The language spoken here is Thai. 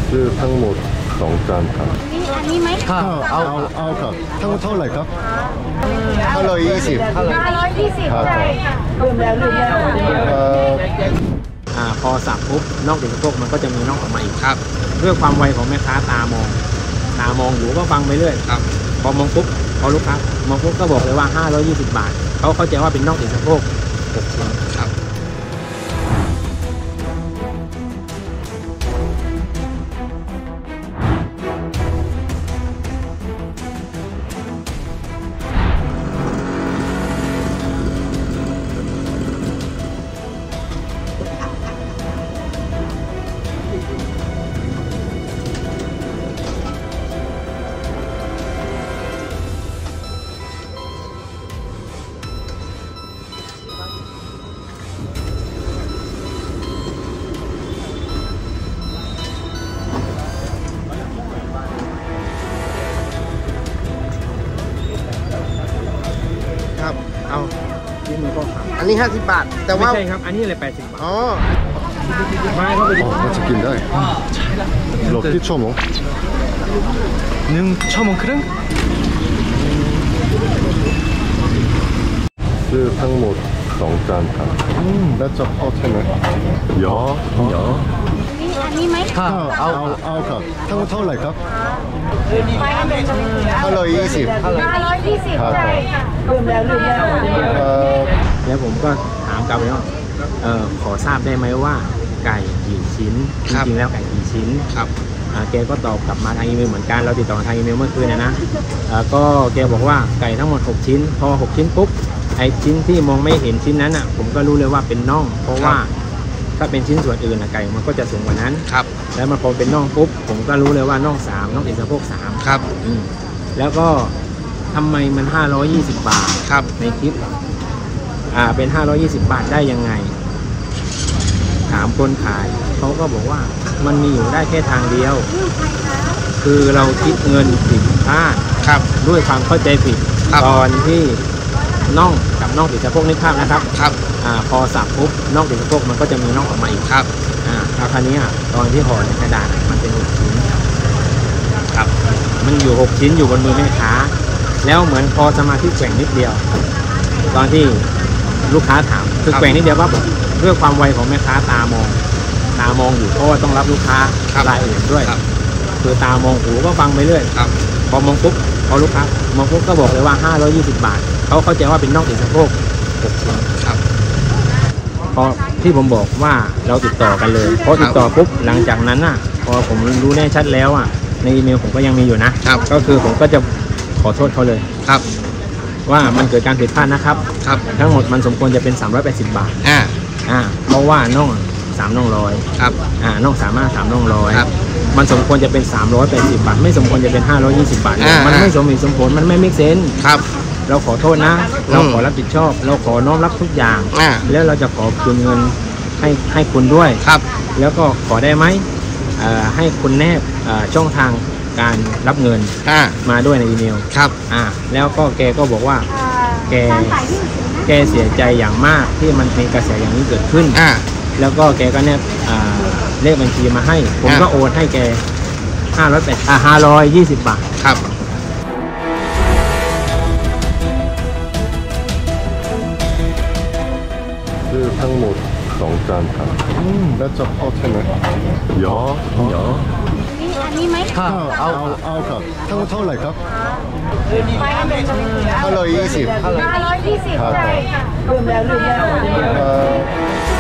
ซื้อทั้งหมด2 จานครับอันนี้ไหมครับเอาครับทั้งหมดเท่าไหร่ครับ520 ใช่ค่ะลืมแล้วพอสับปุ๊บนอกจากพวกมันก็จะมีนอกออกมาอีกครับด้วยความไวของแม่ค้าตามองอยู่ก็ฟังไปเรื่อยครับพอมองปุ๊บพอลูกค้ามองปุ๊บก็บอกเลยว่า520 บาทเขาเข้าใจว่าเป็นน่องติดสะโพก6 ชิ้นครับเอาที่มือก็ครับอันนี้50 บาทแต่ว่าไม่ใช่ครับอันนี้เลย80 บาทอ๋อไม่เข้าไปดิมันจะกินได้หลบที่ชั่วโมง 1 ชั่วโมงครึ่งซื้อทั้งหมด2 จานครับแล้วจะเอาใช่ไหมยออันนี้ไหมเอาครับทั้งหมดเท่าไหร่ครับ 520ใช่ค่ะลืมแล้วแล้วผมก็ถามกลับไปว่าขอทราบได้ไหมว่าไก่กี่ชิ้นจริงๆแล้วไก่กี่ชิ้นครับแกก็ตอบกลับมาทางอีเมลเหมือนกันเราติดต่อทางอีเมลเมื่อคืนนะก็แกบอกว่าไก่ทั้งหมด6 ชิ้นพอ6 ชิ้นปุ๊บไอ้ชิ้นที่มองไม่เห็นชิ้นนั้นอ่ะผมก็รู้เลยว่าเป็นน่องเพราะว่าถ้าเป็นชิ้นส่วนอื่นไก่มันก็จะสูงกว่านั้นครับแล้วมันพอเป็นน่องปุ๊บผมก็รู้เลยว่าน่อง3น่องติดสะโพก3ครับแล้วก็ทำไมมัน520 บาทครับในคลิปเป็น520 บาทได้ยังไงถามคนขายเขาก็บอกว่ามันมีอยู่ได้แค่ทางเดียวคือเราคิดเงินผิดพลาดครับด้วยความเข้าใจผิดตอนที่น่องกับน่องติดสะโพกในภาพนะครับครับพอสับปุ๊บน่องติดสะโพกมันก็จะมีน่องออกมาอีกครับคราวนี้ตอนที่ห่อในกระดาษมันเป็น6 ชิ้นครับมันอยู่6 ชิ้นอยู่บนมือแม่ค้าแล้วเหมือนพอสมาธิแกว่งนิดเดียวตอนที่ลูกค้าถามคือแกว่งนิดเดียวว่าด้วยความไวของแม่ค้าตามองอยู่เพราะว่าต้องรับลูกค้ารายอื่นด้วยคือตามองหูก็ฟังไปเรื่อยพอมองปุ๊บพอลูกค้ามองปุ๊บก็บอกเลยว่า520 บาทเขาเข้าใจว่าเป็นน่องติดสะโพก6 ชิ้นครับพอที่ผมบอกว่าเราติดต่อกันเลยพอติดต่อปุ๊บหลังจากนั้นน่ะพอผมรู้แน่ชัดแล้วในอีเมลผมก็ยังมีอยู่นะก็คือผมก็จะขอโทษเขาเลยครับว่ามันเกิดการผิดพลาดนะครับทั้งหมดมันสมควรจะเป็น380 บาทเพราะว่าน่อง3 น่อง100ครับน่อง3 3 น่อง100มันสมควรจะเป็น380 บาทไม่สมควรจะเป็น520 บาทมันไม่สมเหตุสมผลมันไม่เมคเซนส์ครับเราขอโทษนะเราขอรับผิดชอบเราขอน้อมรับทุกอย่างแล้วเราจะขอคืนเงินให้คุณด้วยครับแล้วก็ขอได้ไหมให้คุณแนบช่องทางการรับเงินมาด้วยในอีเมลครับแล้วก็แกก็บอกว่าแกเสียใจอย่างมากที่มันมีกระแสอย่างนี้เกิดขึ้นแล้วก็แกก็แนบเลขบัญชีมาให้ผมก็โอนให้แก520 บาทครับซื้อทั้งหมด2 จานครับแล้วจะเอาใช่ไหมยออันนี้ไหมเอาครับทั้งหมดเท่าไหร่ครับ 520ใช่ค่ะลืมแล้ว